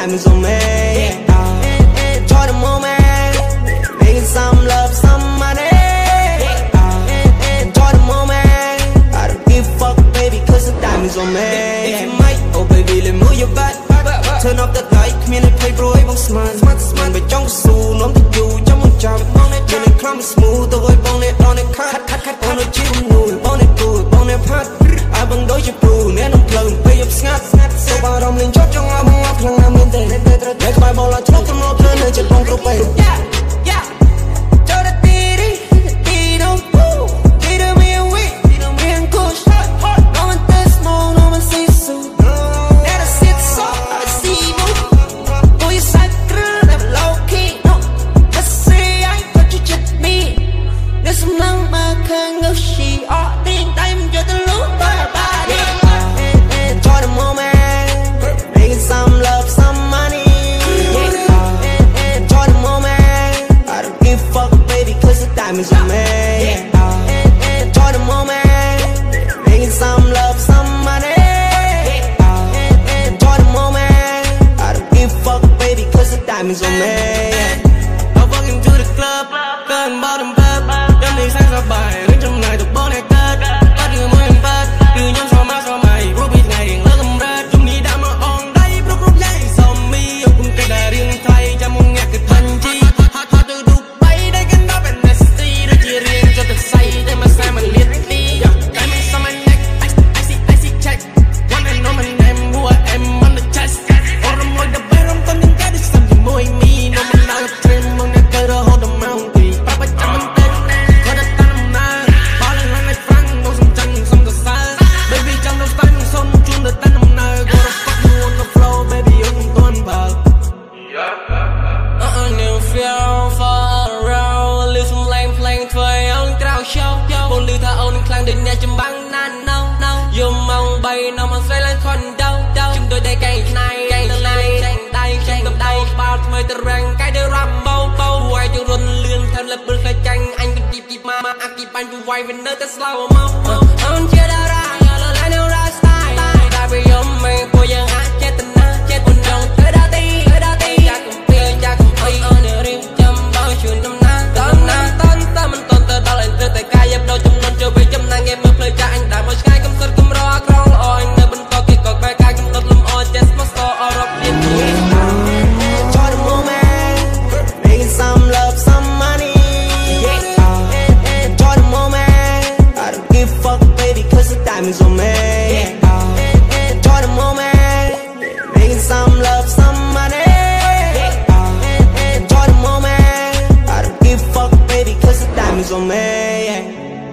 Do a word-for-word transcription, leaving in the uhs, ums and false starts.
diamonds on me. Enjoy the moment, making some love, some money. Enjoy the moment, I don't give a fuck, baby, cause the diamonds on me. If you might, oh baby, let me move your butt. Turn off the light, come in and play, bro, I won't smile. Smile, but don't soon, I'm the you, jump on job. When it comes smooth, the way bone it, on it, cut, cut, cut, on it, chill, move, bone it, do it, bone it, pot. I bang đôi chụp bù, nên ông plug, pay up snap. Sau ba đom lên chót trong áo bông áo khăn nam lên tên. Để các bài ball là thuốc trong lốp lên, trên bông pro pay. Diamonds on me. Enjoy the moment, making some love, some money. Enjoy the moment, I don't give a fuck, baby, cause the diamonds on me. I'm walking to the club, cutting bottom bub. Them niggas sang so bài, đứng trong này tụi bố này cất. Bắt đưa môi em phát, đưa nhóm so má so mày. Ruby ngày điện lỡ cầm rớt, chúng đi đã mà on đây. Rút rút dây, so mi, ông cũng cây đà riêng thay. Cha muốn nghe cái thân chi. Họ từ đục bay, đây cái đó bên chỉ riêng cho thật say để mà xem mình liệt đi. Cái mình sao mình neck, I see, I see check. One and know mình em, who I am on the chest. Ôi râm môi đập bay râm con những cái đi xăm gì môi mi. Nó mình nào dream, mong nghe cơ đó hold the mountain. Papa chăm mình tên, có đất ta nằm na. Bao lần lần này phăng, bông xâm chân, xâm thật xa. Baby trong đầu tay mình xôn, chung đất ta nằm na. Go the fuck you on the floor, baby, ôi không tuôn vào. Uh-uh, new feel for around. Live some lame playing thuê ông trao show. Bồn lưu tha ông khlang định nhà chùm băng nan nâu nâu. Dù mong bay nó mà xoay lên con đâu đâu. Chúng tôi đây cây này, cây này. Chanh tay, chanh cầm tay. Bao thơm tờ răng, cái đứa ram bâu bâu. Hoài cho run lươn theo lập bưng khai chanh. Anh cứ kịp kịp mà mà ác kịp anh cứ quay về nơi ta slow mau. Ông chưa đã ra, là lại nêu ra style. Tại vì ông mình cô dân á chết tình á. Chết buồn lòng tới đá ti, tới đá ti. Cha cùng bia, cha cùng ơi. Ở nửa riêng châm bao chuyện năm na. Tâm na, tâm tâm mình tôn tờ đó lên từ tay ca dập đầu trong lần trở về châm na nghe mơ play cha anh đã một ngày cầm sợi cầm ro crawl oi anh nơi bên to kia cột bay ca cầm đốt lum oi chest must go all up in the enjoy the moment, making some love, some money. Enjoy the moment, I don't give a fuck, baby, cause the diamonds on me. Enjoy the moment, making some love, some money. Enjoy the moment, I don't give a fuck, baby, cause the diamonds on me.